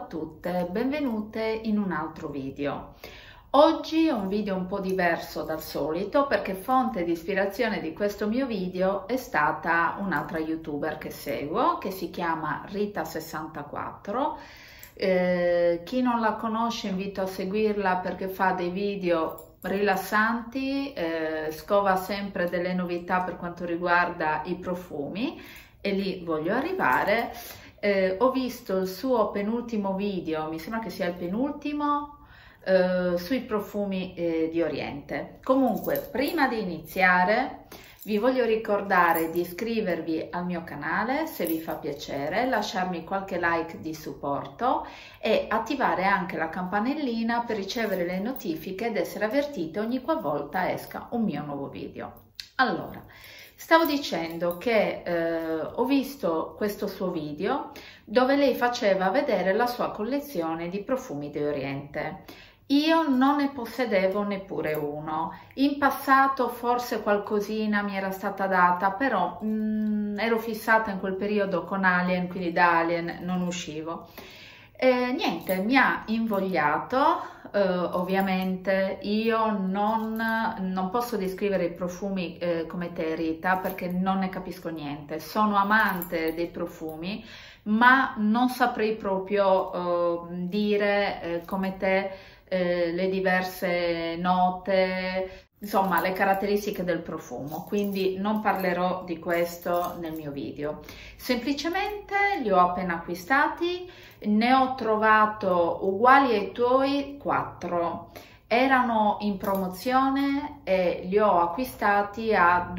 tutte, benvenute in un altro video. Oggi è un video un po' diverso dal solito perché fonte di ispirazione di questo mio video è stata un'altra youtuber che seguo, che si chiama Rita64. Chi non la conosce invito a seguirla perché fa dei video rilassanti, scova sempre delle novità per quanto riguarda i profumi e lì voglio arrivare. Ho visto il suo penultimo video, mi sembra che sia il penultimo, sui profumi di Oriente. Comunque, prima di iniziare vi voglio ricordare di iscrivervi al mio canale se vi fa piacere, lasciarmi qualche like di supporto e attivare anche la campanellina per ricevere le notifiche ed essere avvertite ogni qualvolta esca un mio nuovo video. Allora, stavo dicendo che ho visto questo suo video dove lei faceva vedere la sua collezione di profumi di Oriente. Io non ne possedevo neppure uno. In passato forse qualcosina mi era stata data, però ero fissata in quel periodo con Alien, quindi da Alien non uscivo. Niente, mi ha invogliato. Ovviamente io non posso descrivere i profumi come te, Rita, perché non ne capisco niente. Sono amante dei profumi, ma non saprei proprio dire come te le diverse note, insomma le caratteristiche del profumo, quindi non parlerò di questo nel mio video. Semplicemente li ho appena acquistati, ne ho trovato uguali ai tuoi 4, erano in promozione e li ho acquistati a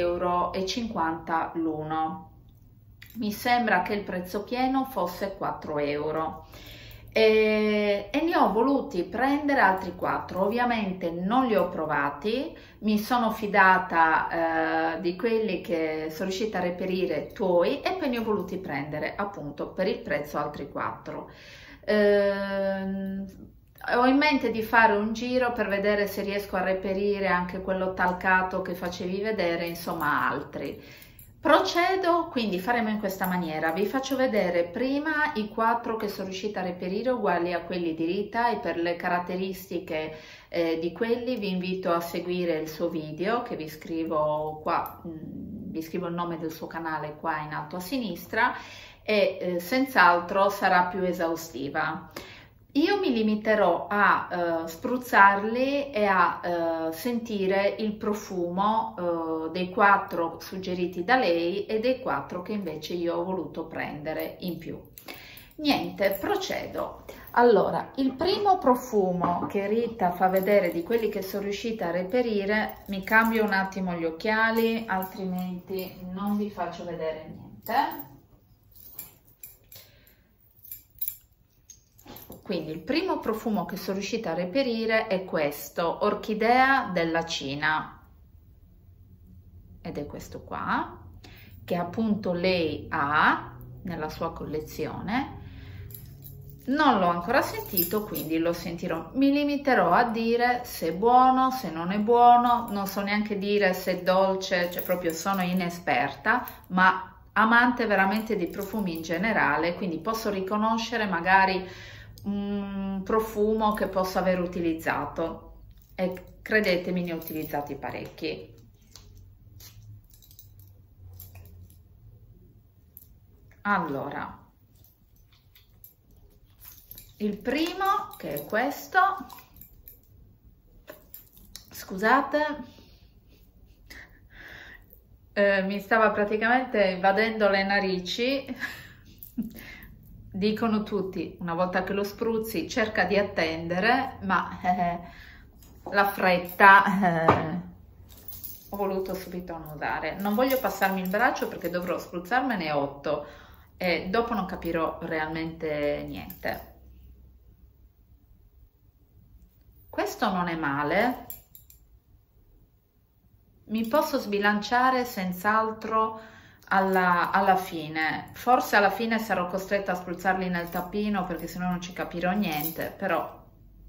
2,50 € l'uno. Mi sembra che il prezzo pieno fosse 4 euro. E ne ho voluti prendere altri 4. Ovviamente non li ho provati, mi sono fidata di quelli che sono riuscita a reperire tuoi e poi ne ho voluti prendere appunto per il prezzo altri 4. Ho in mente di fare un giro per vedere se riesco a reperire anche quello talcato che facevi vedere, insomma altri. Procedo, quindi faremo in questa maniera, vi faccio vedere prima i 4 che sono riuscita a reperire uguali a quelli di Rita e per le caratteristiche di quelli vi invito a seguire il suo video che vi scrivo qua, vi scrivo il nome del suo canale qua in alto a sinistra e senz'altro sarà più esaustiva. Io mi limiterò a spruzzarli e a sentire il profumo dei 4 suggeriti da lei e dei 4 che invece io ho voluto prendere in più. Niente, procedo. Allora, il primo profumo che Rita fa vedere di quelli che sono riuscita a reperire, mi cambio un attimo gli occhiali, altrimenti non vi faccio vedere niente. Quindi il primo profumo che sono riuscita a reperire è questo, Orchidea della Cina, ed è questo qua, che appunto lei ha nella sua collezione. Non l'ho ancora sentito, quindi lo sentirò. Mi limiterò a dire se è buono, se non è buono, non so neanche dire se è dolce, cioè proprio sono inesperta, ma amante veramente di profumi in generale, quindi posso riconoscere magari un profumo che posso aver utilizzato e credetemi ne ho utilizzati parecchi. Allora, il primo che è questo, scusate, mi stava praticamente invadendo le narici. Dicono tutti, una volta che lo spruzzi cerca di attendere, ma la fretta ho voluto subito annusare. Non voglio passarmi il braccio perché dovrò spruzzarmene 8 e dopo non capirò realmente niente. Questo non è male, mi posso sbilanciare senz'altro alla fine. Forse alla fine sarò costretta a spruzzarli nel tappino perché sennò non ci capirò niente, però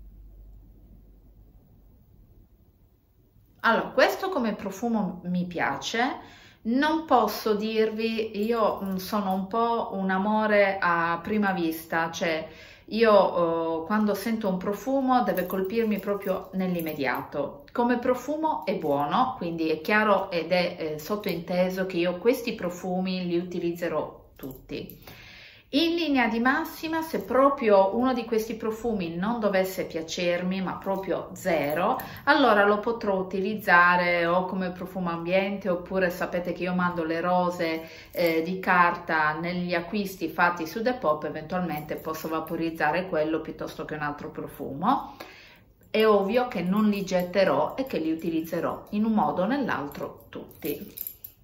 allora questo come profumo mi piace. Non posso dirvi, io sono un po' un amore a prima vista, cioè Io quando sento un profumo deve colpirmi proprio nell'immediato. Come profumo è buono, quindi è chiaro ed è sottointeso che io questi profumi li utilizzerò tutti. In linea di massima, se proprio uno di questi profumi non dovesse piacermi, ma proprio zero, allora lo potrò utilizzare o come profumo ambiente, oppure sapete che io mando le rose di carta negli acquisti fatti su Depop, eventualmente posso vaporizzare quello piuttosto che un altro profumo. È ovvio che non li getterò e che li utilizzerò in un modo o nell'altro tutti.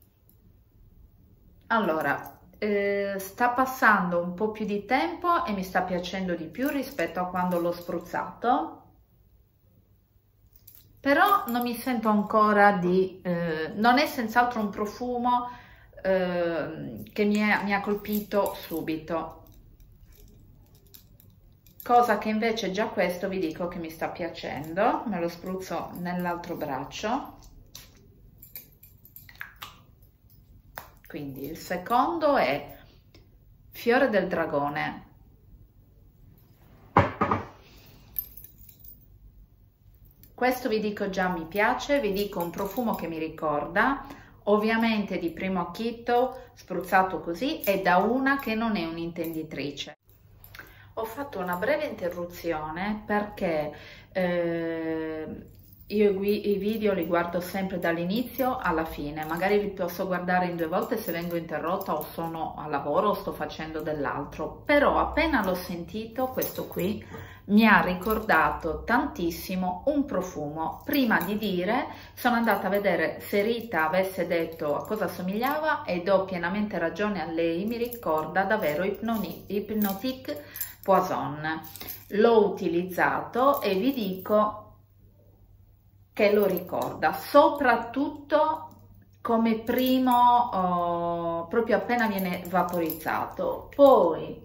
Allora, sta passando un po' più di tempo e mi sta piacendo di più rispetto a quando l'ho spruzzato, però non mi sento ancora di... non è senz'altro un profumo che mi ha colpito subito, cosa che invece già questo vi dico che mi sta piacendo. Me lo spruzzo nell'altro braccio. Quindi il secondo è Fiore del Dragone. Questo vi dico già mi piace, vi dico un profumo che mi ricorda, ovviamente di primo acchito, spruzzato così, è da una che non è un'intenditrice. Ho fatto una breve interruzione perché io i video li guardo sempre dall'inizio alla fine, magari li posso guardare in 2 volte se vengo interrotta o sono a lavoro o sto facendo dell'altro, però appena l'ho sentito, questo qui mi ha ricordato tantissimo un profumo. Prima di dire sono andata a vedere se Rita avesse detto a cosa somigliava e do pienamente ragione a lei, mi ricorda davvero Hypnotique Poison. L'ho utilizzato e vi dico che lo ricorda, soprattutto come primo, proprio appena viene vaporizzato. Poi,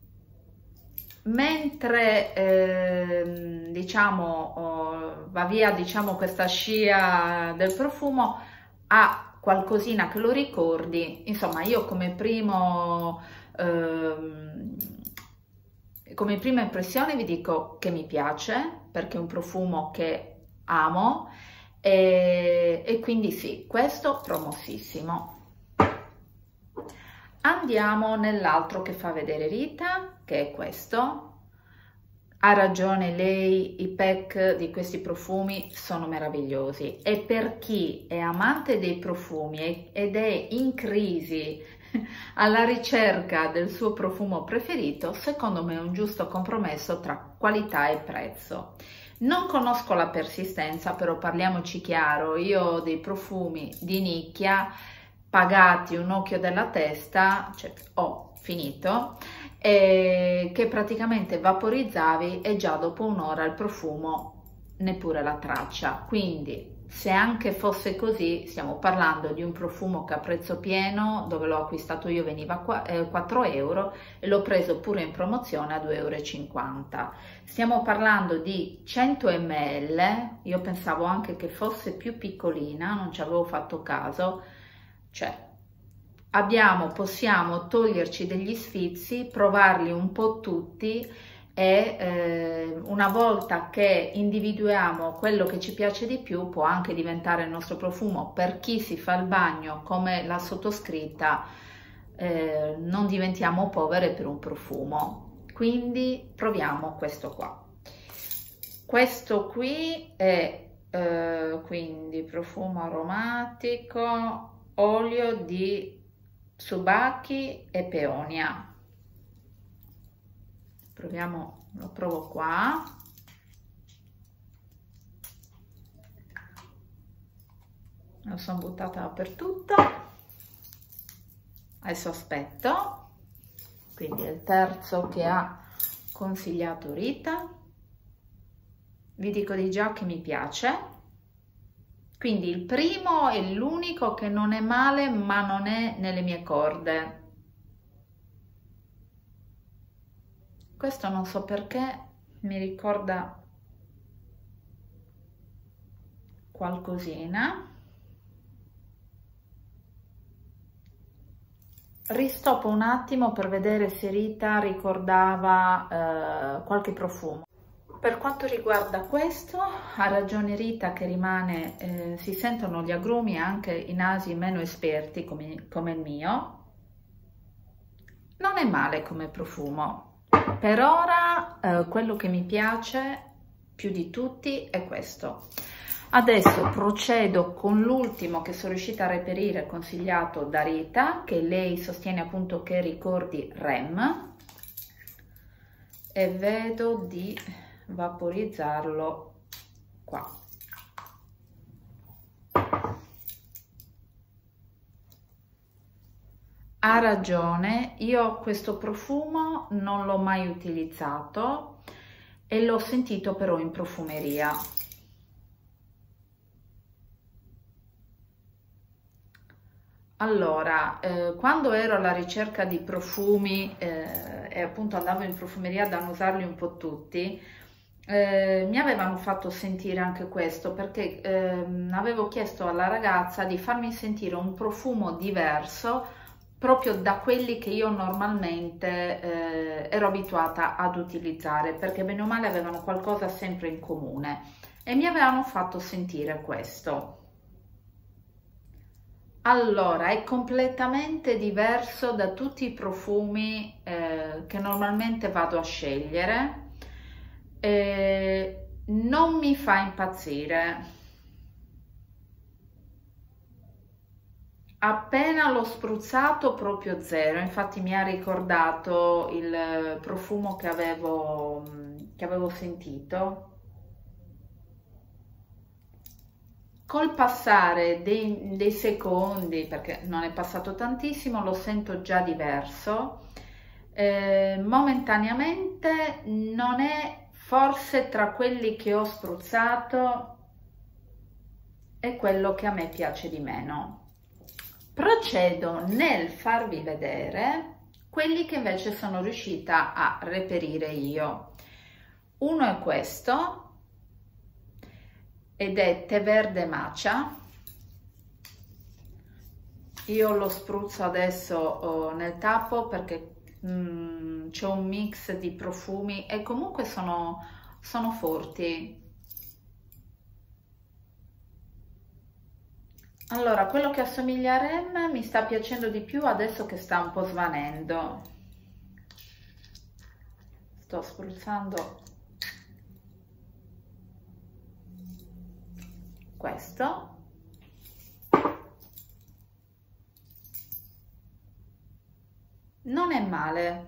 mentre diciamo va via, diciamo, questa scia del profumo, ha qualcosina che lo ricordi. Insomma, io come prima impressione vi dico che mi piace, perché è un profumo che amo e quindi sì, questo promossissimo. Andiamo nell'altro che fa vedere Rita, che è questo. Ha ragione lei, i pack di questi profumi sono meravigliosi e per chi è amante dei profumi ed è in crisi alla ricerca del suo profumo preferito, secondo me è un giusto compromesso tra qualità e prezzo. Non conosco la persistenza, però parliamoci chiaro, io ho dei profumi di nicchia pagati un occhio della testa, cioè ho finito, che praticamente vaporizzavi e già dopo un'ora il profumo neppure la traccia. Quindi se anche fosse così, stiamo parlando di un profumo che a prezzo pieno, dove l'ho acquistato io veniva 4 euro e l'ho preso pure in promozione a 2,50 euro. Stiamo parlando di 100 ml, io pensavo anche che fosse più piccolina, non ci avevo fatto caso, cioè possiamo toglierci degli sfizi, provarli un po' tutti e una volta che individuiamo quello che ci piace di più può anche diventare il nostro profumo. Per chi si fa il bagno come la sottoscritta, non diventiamo povere per un profumo, quindi proviamo questo qua. Questo qui è quindi profumo aromatico, olio di Tsubaki e peonia. Proviamo, lo provo qua. Lo sono buttata dappertutto. Adesso aspetto. Quindi è il terzo che ha consigliato Rita. Vi dico di già che mi piace. Quindi il primo è l'unico che non è male, ma non è nelle mie corde. Questo non so perché mi ricorda qualcosina. Ristoppo un attimo per vedere se Rita ricordava qualche profumo. Per quanto riguarda questo, ha ragione Rita che rimane, si sentono gli agrumi anche in nasi meno esperti come il mio. Non è male come profumo. Per ora quello che mi piace più di tutti è questo. Adesso procedo con l'ultimo che sono riuscita a reperire, consigliato da Rita, che lei sostiene appunto che ricordi REM, e vedo di vaporizzarlo qua. Ha ragione, io questo profumo non l'ho mai utilizzato e l'ho sentito però in profumeria. Allora, quando ero alla ricerca di profumi e appunto andavo in profumeria da usarli un po' tutti, mi avevano fatto sentire anche questo perché avevo chiesto alla ragazza di farmi sentire un profumo diverso proprio da quelli che io normalmente ero abituata ad utilizzare, perché bene o male avevano qualcosa sempre in comune e mi avevano fatto sentire questo. Allora, è completamente diverso da tutti i profumi che normalmente vado a scegliere. Non mi fa impazzire. Appena l'ho spruzzato proprio zero, infatti mi ha ricordato il profumo che avevo sentito. Col passare dei secondi, perché non è passato tantissimo, lo sento già diverso. Momentaneamente non è forse tra quelli che ho spruzzato è quello che a me piace di meno. Procedo nel farvi vedere quelli che invece sono riuscita a reperire io. Uno è questo, ed è tè verde matcha. Io lo spruzzo adesso nel tappo perché c'è un mix di profumi e comunque sono forti. Allora, quello che assomiglia a REM mi sta piacendo di più adesso che sta un po' svanendo. Sto spruzzando questo. Non è male.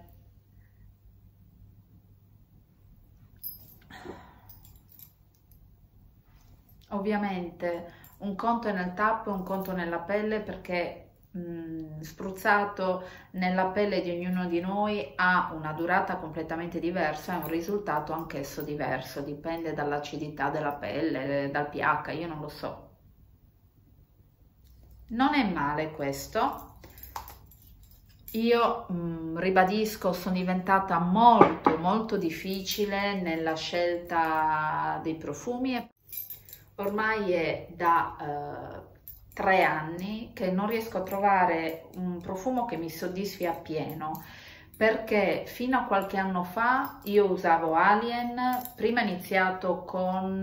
Ovviamente un conto è nel tappo e un conto nella pelle, perché spruzzato nella pelle di ognuno di noi ha una durata completamente diversa e un risultato anch'esso diverso, dipende dall'acidità della pelle, dal pH, io non lo so. Non è male questo. Io ribadisco, sono diventata molto difficile nella scelta dei profumi. Ormai è da 3 anni che non riesco a trovare un profumo che mi soddisfi appieno, perché fino a qualche anno fa io usavo Alien, prima ho iniziato con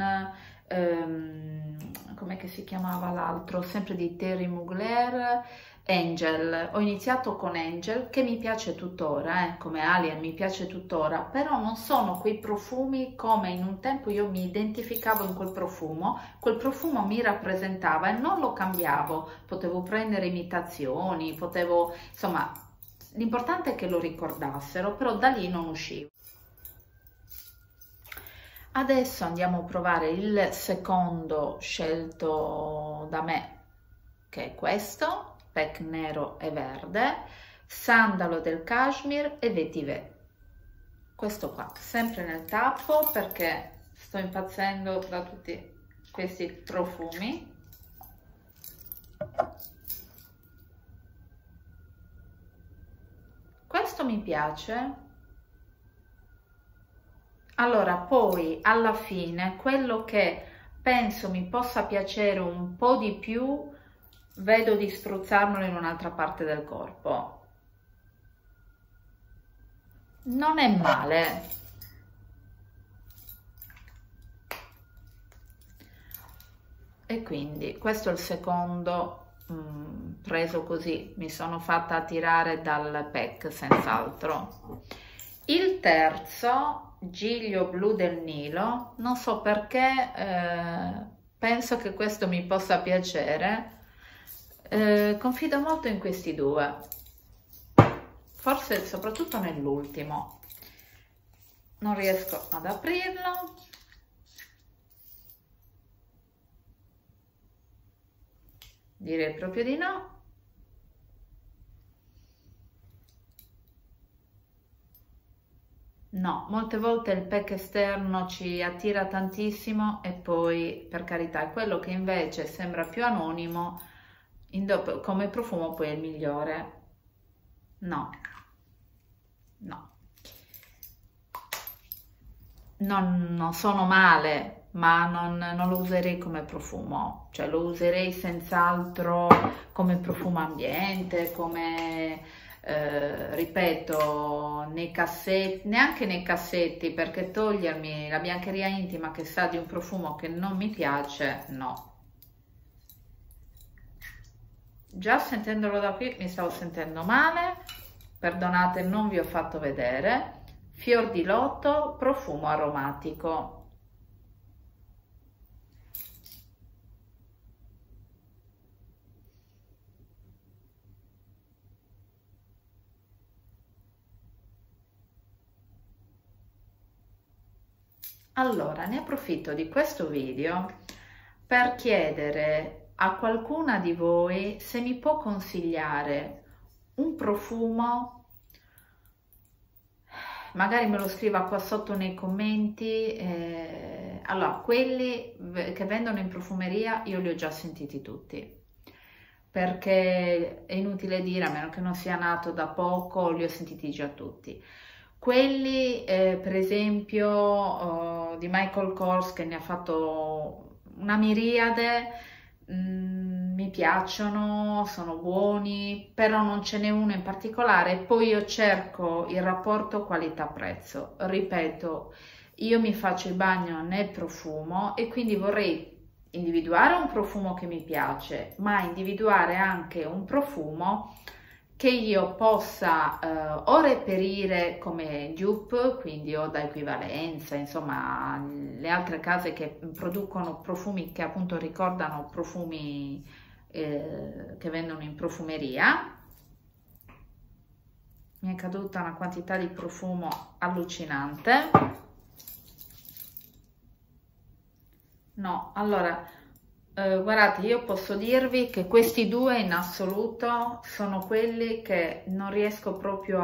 com'è che si chiamava l'altro, sempre di Thierry Mugler, Angel. Ho iniziato con Angel, che mi piace tuttora, come Alien mi piace tuttora, però non sono quei profumi come in un tempo io mi identificavo in quel profumo mi rappresentava e non lo cambiavo, potevo prendere imitazioni, potevo, insomma, l'importante è che lo ricordassero, però da lì non uscivo. Adesso andiamo a provare il secondo scelto da me, che è questo, PEC nero e verde, sandalo del cashmere e vetiver. Questo qua, sempre nel tappo perché sto impazzendo da tutti questi profumi. Questo mi piace. Allora, poi alla fine quello che penso mi possa piacere un po' di più, vedo di spruzzarmelo in un'altra parte del corpo. non è male. E quindi questo è il secondo preso così, mi sono fatta attirare dal pack senz'altro. Il terzo, Giglio Blu del Nilo, non so perché, penso che questo mi possa piacere, confido molto in questi due, forse soprattutto nell'ultimo. Non riesco ad aprirlo. Direi proprio di no. No, molte volte il pack esterno ci attira tantissimo e poi, per carità, è quello che invece sembra più anonimo, come profumo poi è il migliore. No, no. Non sono male, ma non lo userei come profumo, cioè lo userei senz'altro come profumo ambiente, come ripeto, nei cassetti, neanche nei cassetti, perché togliermi la biancheria intima che sa di un profumo che non mi piace, no. Già sentendolo da qui mi stavo sentendo male, perdonate, non vi ho fatto vedere. Fior di loto, profumo aromatico. Allora, ne approfitto di questo video per chiedere a qualcuna di voi se mi può consigliare un profumo. Magari me lo scriva qua sotto nei commenti. Allora, quelli che vendono in profumeria io li ho già sentiti tutti, perché è inutile dire, a meno che non sia nato da poco, li ho sentiti già tutti. Quelli per esempio di Michael Kors, che ne ha fatto una miriade, mi piacciono, sono buoni, però non ce n'è uno in particolare. Poi io cerco il rapporto qualità-prezzo. Ripeto, io mi faccio il bagno nel profumo e quindi vorrei individuare un profumo che mi piace, ma individuare anche un profumo che io possa o reperire come dupe, quindi o da equivalenza, insomma le altre case che producono profumi che appunto ricordano profumi che vendono in profumeria. Mi è caduta una quantità di profumo allucinante. No, allora guardate, io posso dirvi che questi due in assoluto sono quelli che non riesco proprio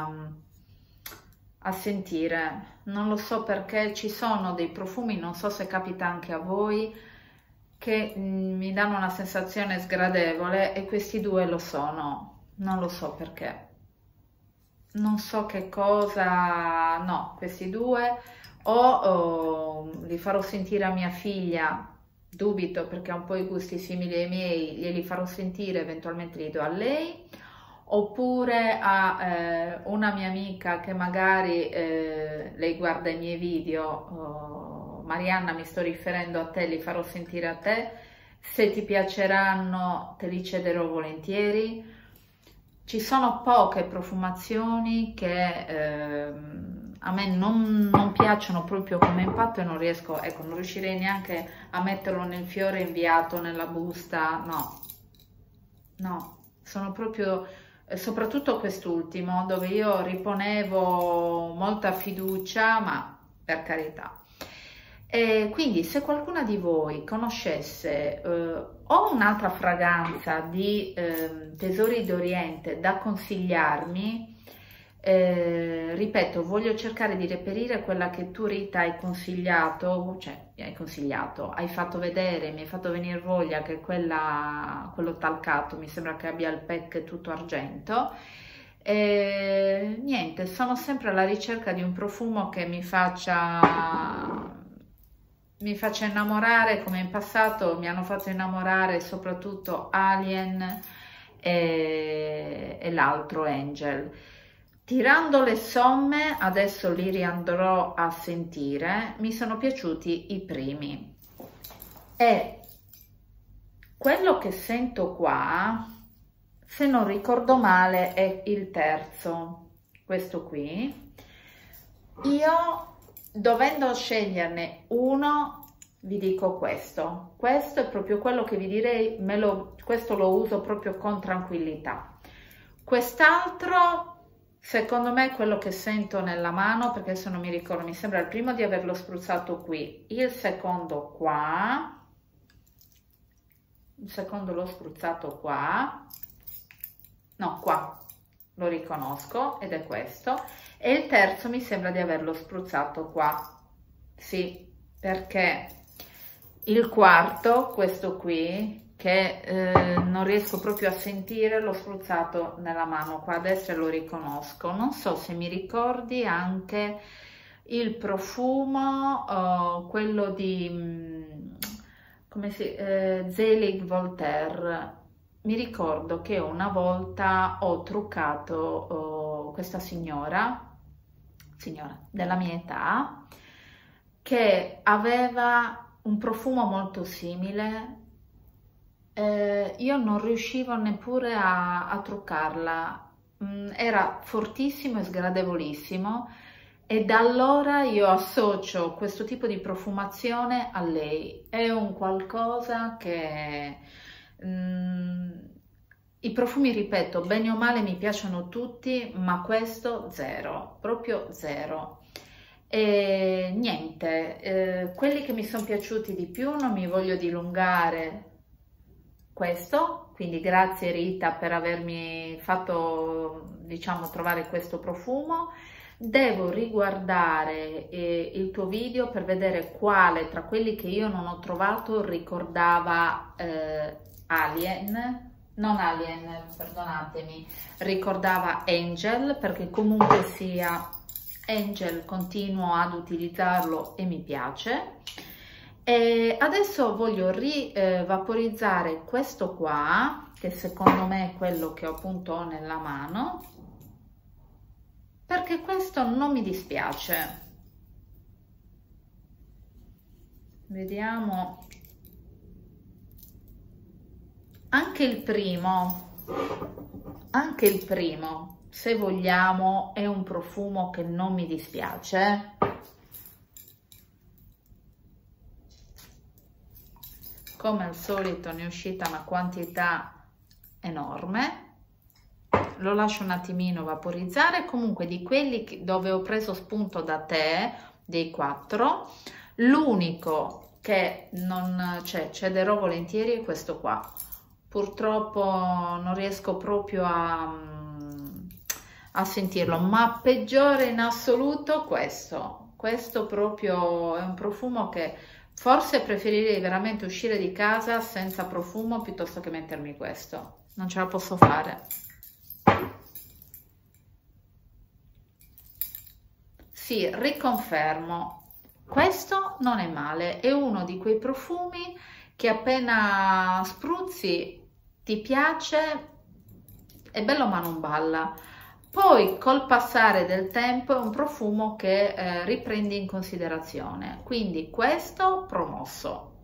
a sentire. Non lo so perché, ci sono dei profumi, non so se capita anche a voi, che mi danno una sensazione sgradevole e questi due lo sono. Non lo so perché. Non so che cosa, no, questi due o li farò sentire a mia figlia. Dubito perché ha un po' i gusti simili ai miei, glieli farò sentire, eventualmente li do a lei, oppure a una mia amica che magari lei guarda i miei video, Marianna mi sto riferendo a te, li farò sentire a te, se ti piaceranno te li cederò volentieri. Ci sono poche profumazioni che a me non piacciono proprio come impatto e non riesco, ecco, non riuscirei neanche a metterlo nel fiore inviato nella busta, no, no, sono proprio, soprattutto quest'ultimo, dove io riponevo molta fiducia, ma per carità. E quindi se qualcuna di voi conoscesse o un'altra fragranza di Tesori d'Oriente da consigliarmi, ripeto, voglio cercare di reperire quella che tu, Rita, hai consigliato, cioè hai fatto vedere, mi hai fatto venire voglia, che è quello talcato, mi sembra che abbia il pack tutto argento. Niente, sono sempre alla ricerca di un profumo che mi faccia innamorare, come in passato mi hanno fatto innamorare soprattutto Alien e l'altro Angel. tirando le somme, adesso li riandrò a sentire, mi sono piaciuti i primi. E quello che sento qua, se non ricordo male, è il terzo, questo qui. Io, dovendo sceglierne uno, vi dico questo. Questo è proprio quello che vi direi, questo lo uso proprio con tranquillità. Quest'altro, secondo me, è quello che sento nella mano, perché adesso non mi ricordo, mi sembra il primo di averlo spruzzato qui, il secondo qua, il secondo l'ho spruzzato qua, no, qua, lo riconosco ed è questo, e il terzo mi sembra di averlo spruzzato qua, sì, perché il quarto, questo qui, che non riesco proprio a sentire, l'ho spruzzato nella mano qua a destra e lo riconosco. Non so se mi ricordi anche il profumo, quello di come si, Zelig Voltaire. Mi ricordo che una volta ho truccato questa signora della mia età, che aveva un profumo molto simile. Io non riuscivo neppure a truccarla, era fortissimo e sgradevolissimo, e da allora io associo questo tipo di profumazione a lei. È un qualcosa che i profumi, ripeto, bene o male mi piacciono tutti, ma questo zero, proprio zero. E niente, quelli che mi sono piaciuti di più, non mi voglio dilungare, questo, quindi grazie Rita per avermi fatto, diciamo, trovare questo profumo. Devo riguardare il tuo video per vedere quale tra quelli che io non ho trovato ricordava non Alien, perdonatemi, ricordava Angel, perché comunque sia Angel continuo ad utilizzarlo e mi piace. E adesso voglio rivaporizzare questo qua, che secondo me è quello che appunto ho nella mano, perché questo non mi dispiace. Vediamo. Anche il primo, se vogliamo, è un profumo che non mi dispiace. Come al solito ne è uscita una quantità enorme. Lo lascio un attimino vaporizzare. Comunque, di quelli dove ho preso spunto da te, dei 4, l'unico che non cederò volentieri è questo qua. Purtroppo non riesco proprio a sentirlo, ma peggiore in assoluto questo proprio è un profumo che forse preferirei veramente uscire di casa senza profumo piuttosto che mettermi questo. Non ce la posso fare. Sì, riconfermo, questo non è male, è uno di quei profumi che appena spruzzi ti piace, è bello ma non balla. Poi col passare del tempo è un profumo che riprendi in considerazione, quindi questo promosso.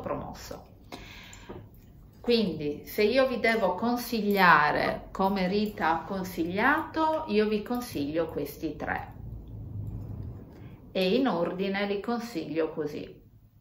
Quindi se io vi devo consigliare come Rita ha consigliato, io vi consiglio questi 3 e in ordine li consiglio così.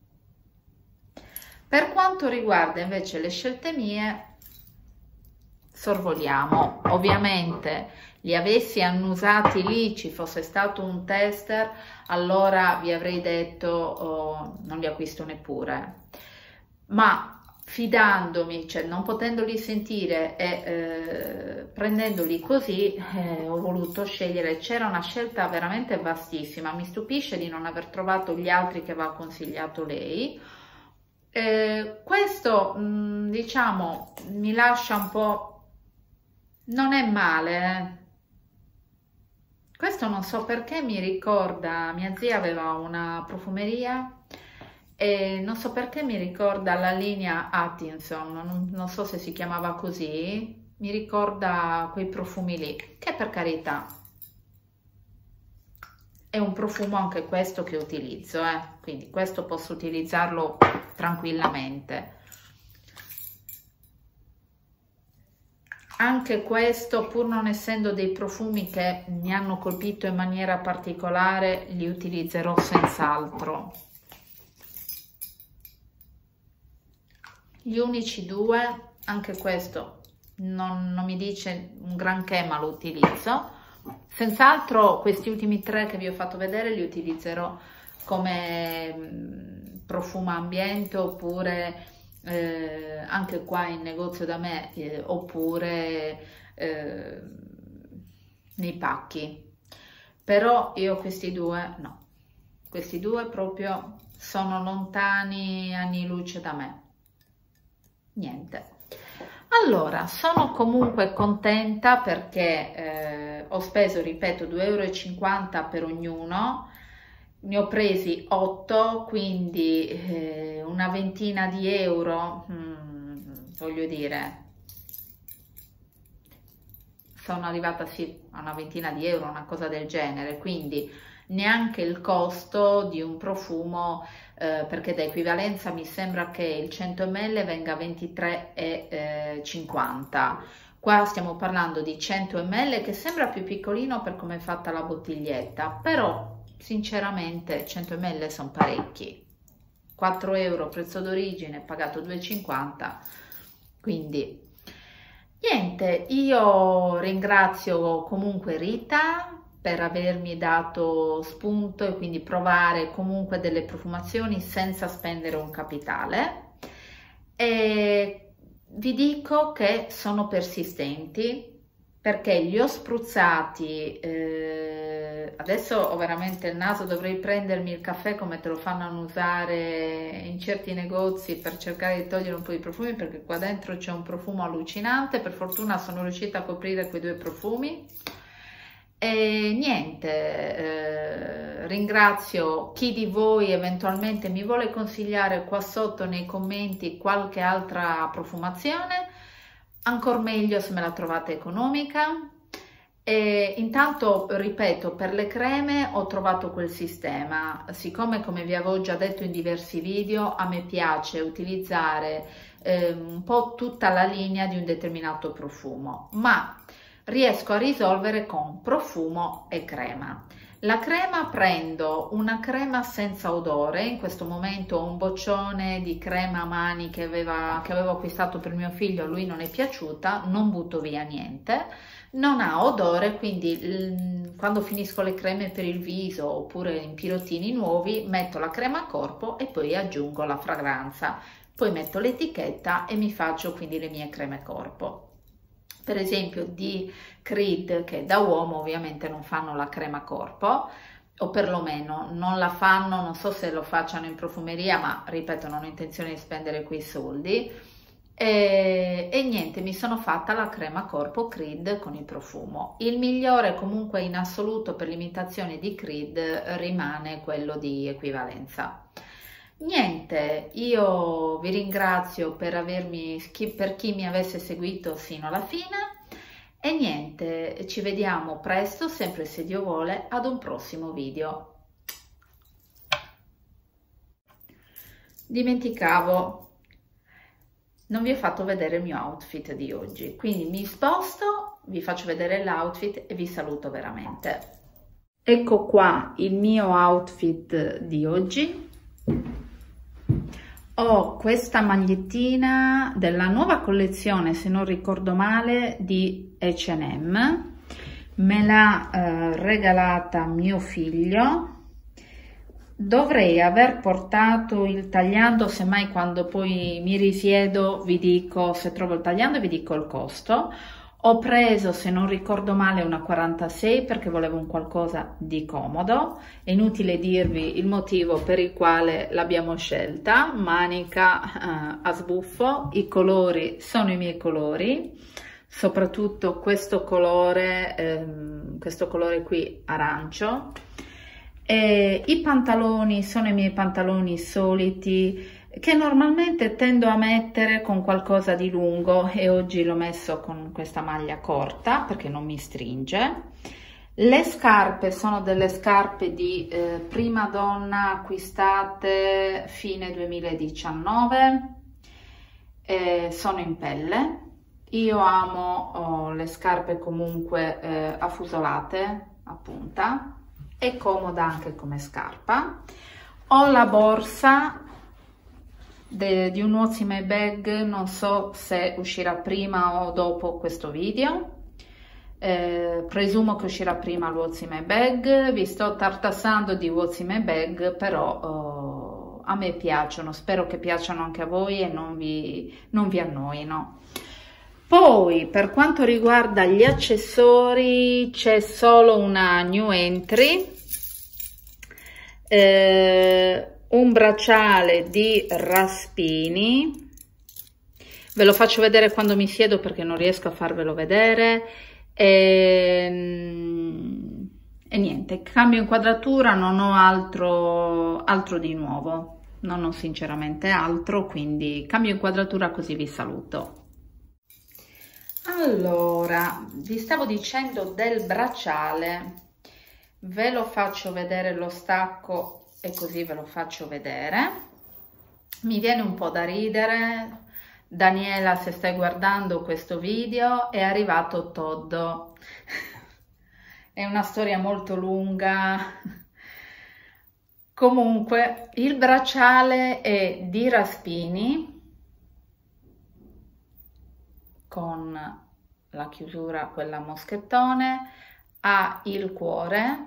Per quanto riguarda invece le scelte mie, sorvoliamo. Ovviamente li avessi annusati lì, ci fosse stato un tester, allora vi avrei detto non li acquisto neppure, ma fidandomi, cioè non potendoli sentire e prendendoli così, ho voluto scegliere. C'era una scelta veramente vastissima, mi stupisce di non aver trovato gli altri che aveva consigliato lei. Questo diciamo mi lascia un po', non è male, questo non so perché mi ricorda, mia zia aveva una profumeria e non so perché mi ricorda la linea Atkinson, non so se si chiamava così, mi ricorda quei profumi lì, che per carità è un profumo anche questo che utilizzo, quindi questo posso utilizzarlo tranquillamente. Anche questo, pur non essendo dei profumi che mi hanno colpito in maniera particolare, li utilizzerò senz'altro. Gli unici due, anche questo non mi dice un granché, ma lo utilizzo. Senz'altro questi ultimi tre che vi ho fatto vedere li utilizzerò come profumo ambiente, oppure anche qua in negozio da me, oppure nei pacchi. Però io questi due no, questi due proprio sono lontani anni luce da me. Niente. Allora, sono comunque contenta perché ho speso, ripeto, 2,50 € per ognuno, ne ho presi 8, quindi una ventina di euro, voglio dire, sono arrivata sì a una ventina di euro, una cosa del genere, quindi neanche il costo di un profumo, perché da equivalenza mi sembra che il 100 ml venga 23,50 €. Qua stiamo parlando di 100 ml che sembra più piccolino per come è fatta la bottiglietta, però sinceramente 100 ml sono parecchi. 4 € prezzo d'origine, pagato 2,50 €, quindi niente. Io ringrazio comunque Rita per avermi dato spunto e quindi provare comunque delle profumazioni senza spendere un capitale, e vi dico che sono persistenti perché li ho spruzzati, adesso ho veramente il naso, dovrei prendermi il caffè come te lo fanno annusare in certi negozi per cercare di togliere un po' di profumi, perché qua dentro c'è un profumo allucinante. Per fortuna sono riuscita a coprire quei due profumi. E niente, ringrazio chi di voi eventualmente mi vuole consigliare qua sotto nei commenti qualche altra profumazione, ancora meglio se me la trovate economica. E intanto, ripeto, per le creme ho trovato quel sistema, siccome come vi avevo già detto in diversi video, a me piace utilizzare un po' tutta la linea di un determinato profumo, ma riesco a risolvere con profumo e crema. La crema, prendo una crema senza odore, in questo momento ho un boccione di crema mani che avevo acquistato per mio figlio, a lui non è piaciuta, non butto via niente, non ha odore, quindi quando finisco le creme per il viso oppure in pirottini nuovi metto la crema a corpo e poi aggiungo la fragranza, poi metto l'etichetta e mi faccio quindi le mie creme corpo. Per esempio di Creed, che da uomo ovviamente non fanno la crema corpo, o perlomeno non la fanno, non so se lo facciano in profumeria, ma ripeto, non ho intenzione di spendere quei soldi. E niente, mi sono fatta la crema corpo Creed con il profumo. Il migliore comunque in assoluto per l'imitazione di Creed rimane quello di equivalenza. Niente, io vi ringrazio per chi mi avesse seguito fino alla fine, e niente, ci vediamo presto, sempre se Dio vuole, ad un prossimo video. Dimenticavo, non vi ho fatto vedere il mio outfit di oggi, quindi mi sposto, vi faccio vedere l'outfit e vi saluto veramente. Ecco qua il mio outfit di oggi. Ho questa magliettina della nuova collezione, se non ricordo male, di H&M, me l'ha regalata mio figlio. Dovrei aver portato il tagliando, semmai quando poi mi risiedo vi dico, se trovo il tagliando vi dico il costo. Ho preso, se non ricordo male, una 46 perché volevo un qualcosa di comodo. È inutile dirvi il motivo per il quale l'abbiamo scelta. Manica a sbuffo, i colori sono i miei colori, soprattutto questo colore qui arancio. I pantaloni sono i miei pantaloni soliti, che normalmente tendo a mettere con qualcosa di lungo, e oggi l'ho messo con questa maglia corta perché non mi stringe. Le scarpe sono delle scarpe di Prima Donna acquistate fine 2019, sono in pelle. Io amo le scarpe comunque affusolate a punta, è comoda anche come scarpa. Ho la borsa di un What's in My Bag, non so se uscirà prima o dopo questo video. Presumo che uscirà prima il What's in My Bag. Vi sto tartassando di What's in My Bag, però a me piacciono, spero che piacciono anche a voi e non vi annoino. Poi per quanto riguarda gli accessori c'è solo una new entry, un bracciale di Raspini, ve lo faccio vedere quando mi siedo perché non riesco a farvelo vedere. E niente, cambio inquadratura, non ho altro di nuovo, non ho sinceramente altro, quindi cambio inquadratura così vi saluto. Allora, vi stavo dicendo del bracciale, ve lo faccio vedere lo stacco e così ve lo faccio vedere. Mi viene un po' da ridere. Daniela, se stai guardando questo video, è arrivato Toddo. È una storia molto lunga. Comunque, il bracciale è di Raspini, con la chiusura, quella a moschettone, ha il cuore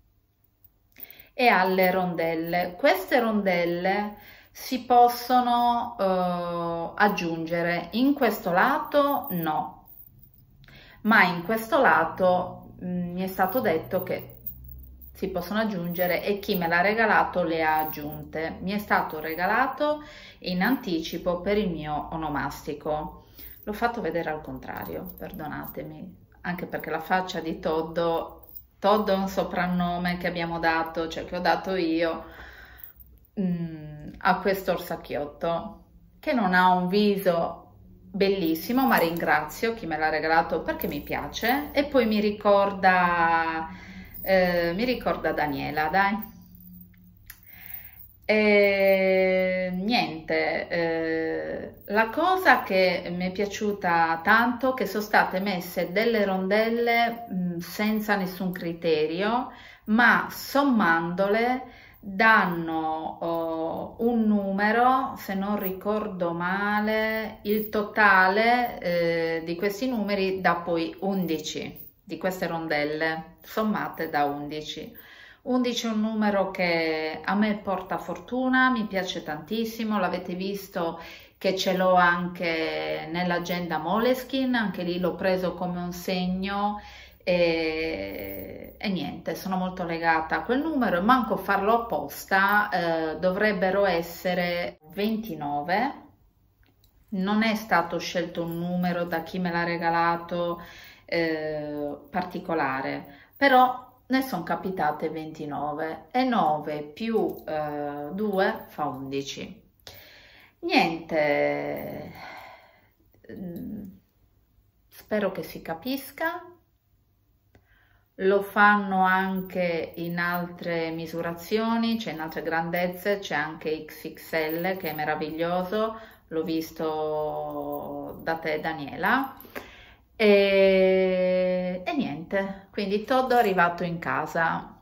e ha le rondelle. Queste rondelle si possono aggiungere, in questo lato no, ma in questo lato mi è stato detto che si possono aggiungere e chi me l'ha regalato le ha aggiunte. Mi è stato regalato in anticipo per il mio onomastico. L'ho fatto vedere al contrario, perdonatemi, anche perché la faccia di Toddo è un soprannome che abbiamo dato, cioè che ho dato io a questo orsacchiotto, che non ha un viso bellissimo, ma ringrazio chi me l'ha regalato perché mi piace e poi mi ricorda Daniela, dai. Niente, la cosa che mi è piaciuta tanto è che sono state messe delle rondelle senza nessun criterio, ma sommandole danno un numero, se non ricordo male, il totale di questi numeri dà poi 11 di queste rondelle, sommate da 11. 11 è un numero che a me porta fortuna, mi piace tantissimo, l'avete visto che ce l'ho anche nell'agenda Moleskine, anche lì l'ho preso come un segno e niente, sono molto legata a quel numero e manco farlo apposta, dovrebbero essere 29, non è stato scelto un numero da chi me l'ha regalato particolare, però ne sono capitate 29 e 9 più 2 fa 11. Niente, spero che si capisca. Lo fanno anche in altre misurazioni, cioè in altre grandezze, c'è anche XXL che è meraviglioso, l'ho visto da te Daniela. E niente, quindi Toddo è arrivato in casa.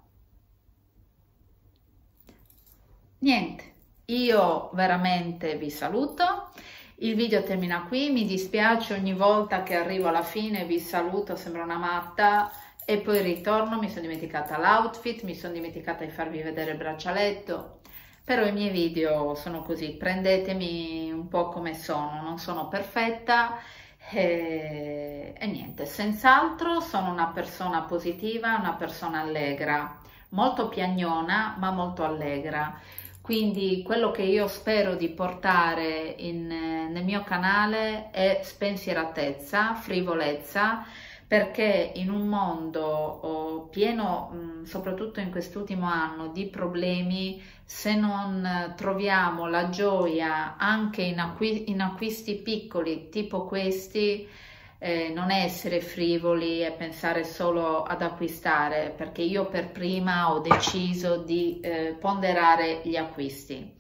Niente, io veramente vi saluto, il video termina qui, mi dispiace ogni volta che arrivo alla fine, vi saluto, sembra una matta e poi ritorno, mi sono dimenticata l'outfit, mi sono dimenticata di farvi vedere il braccialetto, però i miei video sono così, prendetemi un po' come sono, non sono perfetta. E niente, senz'altro sono una persona positiva, una persona allegra, molto piagnona ma molto allegra, quindi quello che io spero di portare nel mio canale è spensieratezza, frivolezza, perché in un mondo pieno, soprattutto in quest'ultimo anno, di problemi, se non troviamo la gioia anche in acquisti piccoli tipo questi, non è essere frivoli e pensare solo ad acquistare, perché io per prima ho deciso di ponderare gli acquisti,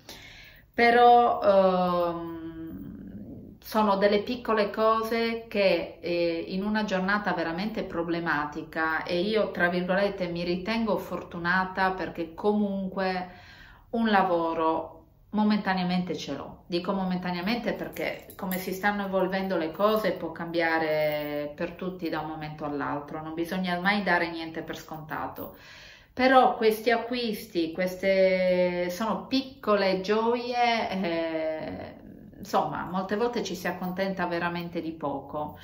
però sono delle piccole cose che in una giornata veramente problematica, e io tra virgolette mi ritengo fortunata perché comunque un lavoro momentaneamente ce l'ho. Dico momentaneamente perché come si stanno evolvendo le cose può cambiare per tutti da un momento all'altro, non bisogna mai dare niente per scontato. Però questi acquisti, queste sono piccole gioie, insomma, molte volte ci si accontenta veramente di poco.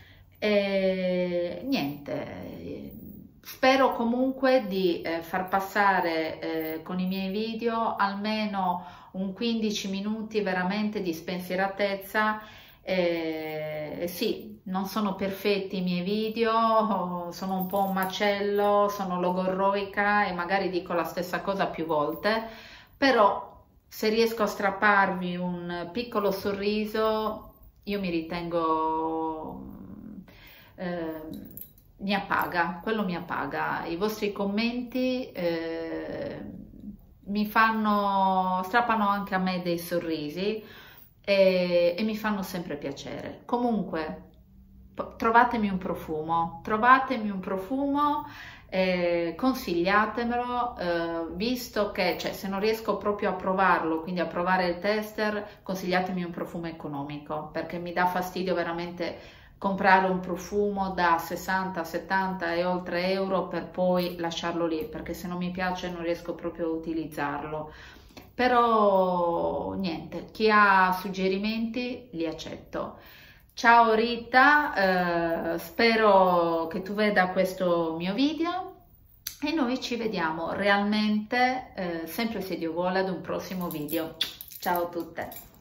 E niente, spero comunque di far passare con i miei video almeno un 15 minuti veramente di spensieratezza. Sì, non sono perfetti i miei video, sono un po' un macello, sono logorroica e magari dico la stessa cosa più volte, però se riesco a strapparvi un piccolo sorriso, io mi ritengo, mi appaga, quello mi appaga. I vostri commenti mi strappano anche a me dei sorrisi e mi fanno sempre piacere. Comunque, trovatemi un profumo, consigliatemelo, visto che, cioè, se non riesco proprio a provarlo, quindi a provare il tester, consigliatemi un profumo economico, perché mi dà fastidio veramente comprare un profumo da 60, 70 e oltre euro per poi lasciarlo lì, perché se non mi piace non riesco proprio a utilizzarlo. Però niente, chi ha suggerimenti li accetto. Ciao Rita, spero che tu veda questo mio video e noi ci vediamo realmente, sempre se Dio vuole, ad un prossimo video. Ciao a tutte!